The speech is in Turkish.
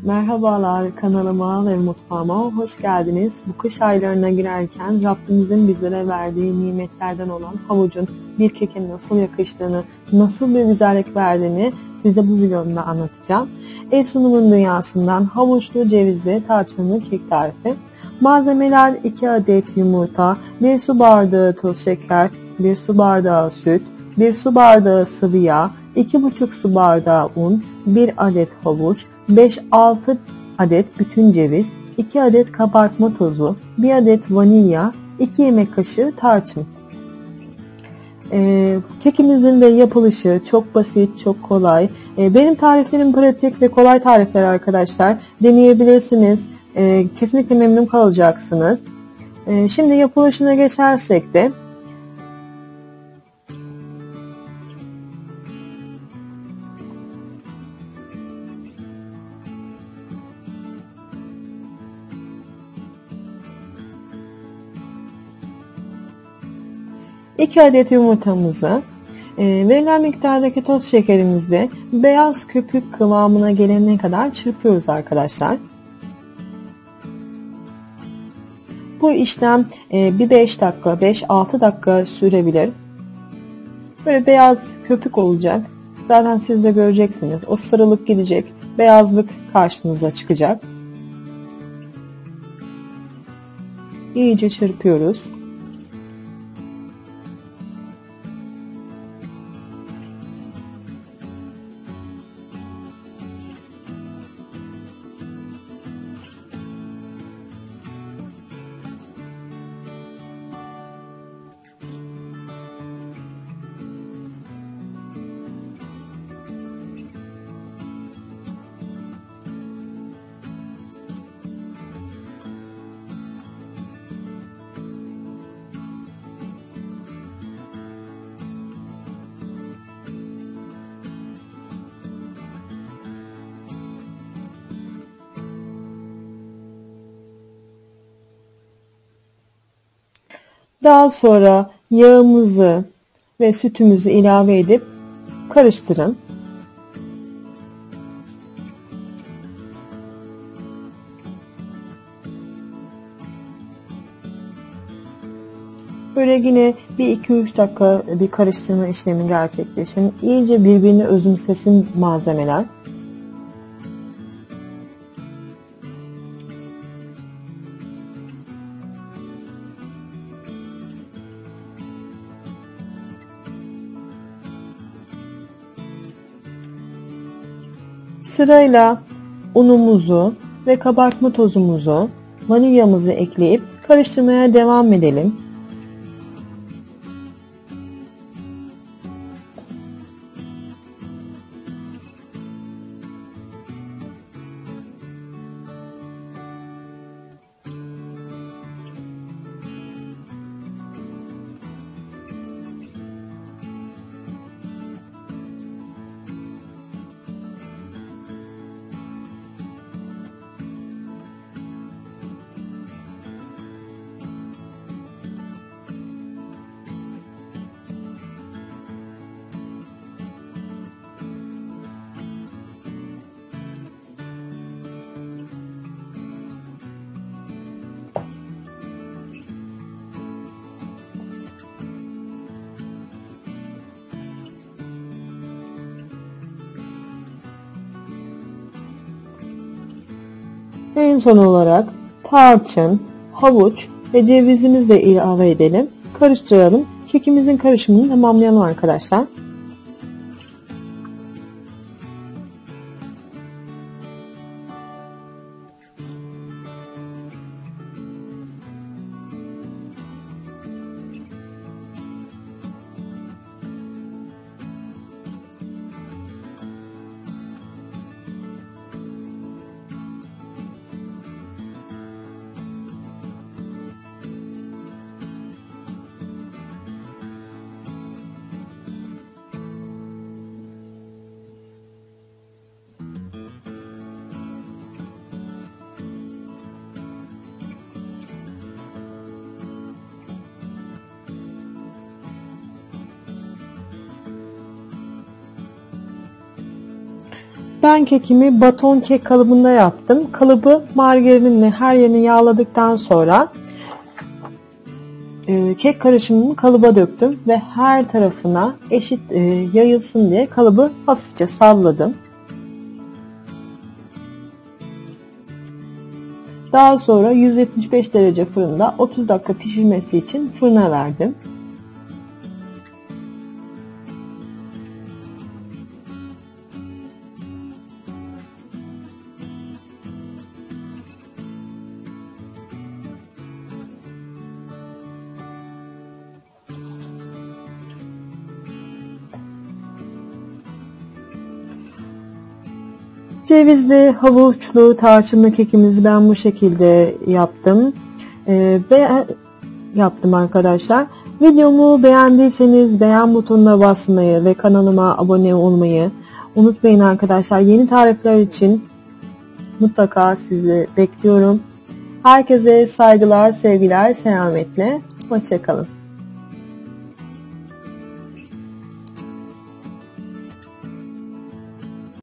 Merhabalar, kanalıma ve mutfağıma hoş geldiniz. Bu kış aylarına girerken Rabbimizin bizlere verdiği nimetlerden olan havucun bir keke nasıl yakıştığını, nasıl bir güzellik verdiğini size bu videomda anlatacağım. Ev sunumun dünyasından havuçlu cevizli tarçınlı kek tarifi. Malzemeler: 2 adet yumurta, 1 su bardağı toz şeker, 1 su bardağı süt, 1 su bardağı sıvı yağ, 2,5 su bardağı un, 1 adet havuç, 5-6 adet bütün ceviz, 2 adet kabartma tozu, 1 adet vanilya, 2 yemek kaşığı tarçın. Kekimizin de yapılışı çok basit, çok kolay. Benim tariflerim pratik ve kolay tarifler arkadaşlar. Deneyebilirsiniz. Kesinlikle memnun kalacaksınız. Şimdi yapılışına geçersek de 2 adet yumurtamızı verilen miktardaki toz şekerimizle beyaz köpük kıvamına gelene kadar çırpıyoruz arkadaşlar. Bu işlem bir 5 dakika, 5-6 dakika sürebilir. Böyle beyaz köpük olacak. Zaten siz de göreceksiniz. O sarılıp gidecek. Beyazlık karşınıza çıkacak. İyice çırpıyoruz. Daha sonra yağımızı ve sütümüzü ilave edip karıştırın. Böyle yine bir 2-3 dakika bir karıştırma işlemi gerçekleşin. İyice birbirini özümsesin malzemeler. Sırayla unumuzu ve kabartma tozumuzu, vanilyamızı ekleyip karıştırmaya devam edelim. En son olarak tarçın, havuç ve cevizimizi de ilave edelim. Karıştıralım. Kekimizin karışımını tamamlayalım arkadaşlar. Ben kekimi baton kek kalıbında yaptım. Kalıbı margarinle her yerini yağladıktan sonra kek karışımını kalıba döktüm ve her tarafına eşit yayılsın diye kalıbı hafifçe salladım. Daha sonra 175 derece fırında 30 dakika pişirmesi için fırına verdim. Cevizli, havuçlu, tarçınlı kekimizi ben bu şekilde yaptım. Ve yaptım arkadaşlar. Videomu beğendiyseniz beğen butonuna basmayı ve kanalıma abone olmayı unutmayın arkadaşlar. Yeni tarifler için mutlaka sizi bekliyorum. Herkese saygılar, sevgiler, selametle. Hoşça kalın.